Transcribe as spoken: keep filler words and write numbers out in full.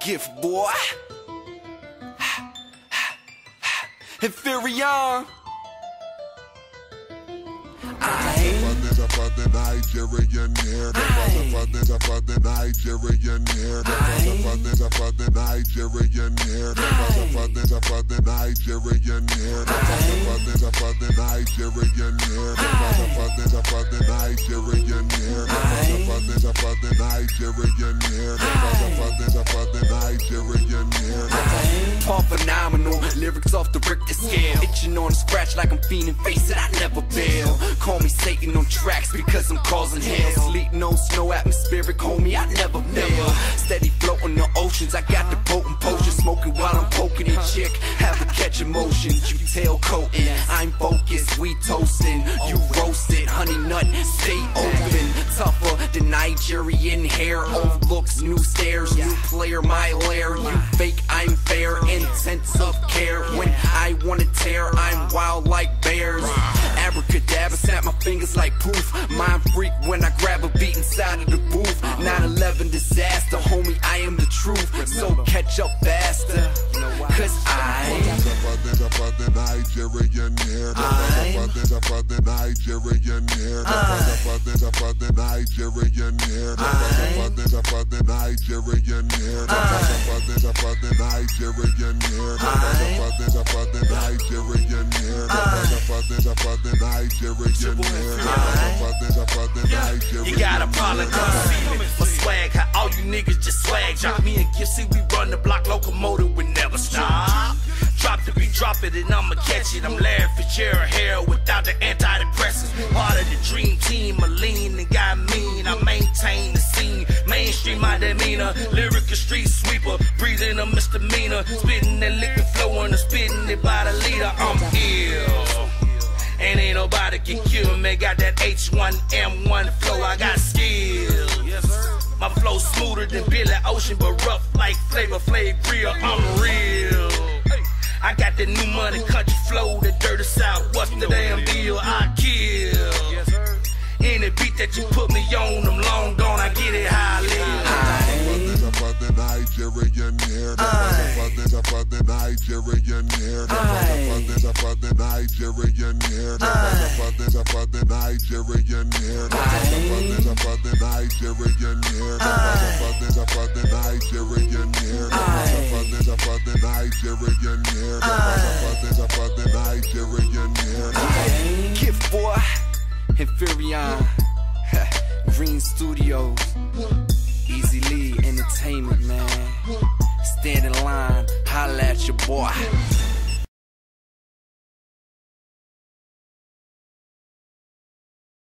gift, boy. Inferior. I the father Nigerian here. The father, the father Nigerian here. The father, the father Nigerian here. The father, the father Nigerian here. The father, the father Nigerian here. The father, the father Nigerian here. The father, the father Nigerian here. The father, the father Nigerian here. Paul phenomenal, lyrics off the Richter scale. Itching on a scratch like I'm fiending, face it, I never bail. Call me Satan on tracks because I'm causing hell. Sleep, no snow, atmospheric, homie, I never fail. Steady floating the oceans, I got the potent potion. Smoking while I'm poking it, chick, have a catch emotions. You tail coating, I'm focused, we toasting. You roasted, honey nut, stay open. Tougher than Nigerian hair. Old looks, new stares, new player, my lair. You fake, I'm fair, intense of care. When I wanna tear, I'm wild like bears. Abracadabra, snap my fingers like poof. Mind freak when I grab a beat inside of the booth. nine eleven disaster, homie, I am the truth. So catch up faster, cause I The father, the father Nigerian here. The father, the father Nigerian here. The father, the father Nigerian here. The father, the father Nigerian here. The father, the father Nigerian here. The father, the father Nigerian here. The father, the father Nigerian here. The father, the father Nigerian. You got a problem, come see me. My swag, how all you niggas just swag. Drop me and give, see we run the block, locomotive, we never stop. Drop the beat, drop it, and I'ma catch it. I'm Larry Fitzgerald here without the antidepressants. Part of the dream team, I lean and got mean. I maintain the scene, mainstream my demeanor. Lyrical street sweeper, breathing a misdemeanor. Spitting that liquid flow and spitting it by the leader. I'm ill. And ain't nobody can kill me. Got that H one N one flow, I got skills. My flow smoother than Billy Ocean, but rough like Flavor Flav Grill. I'm real. I got that new money country flow, the dirty south. What's the damn deal? I kill. Any beat that you put me on, I'm long gone. I get it how I live. The father Nigerian here. The father, the father Nigerian here. The father, the father Nigerian here. The father, the father Nigerian here. The father, the father Nigerian here. The father, the father Nigerian here. The father, the father Nigerian here. The father, the father Nigerian here. gift, boy. Inferior. Green Studios. Easy Lee Entertainment, man. Stand in line, holla at your boy.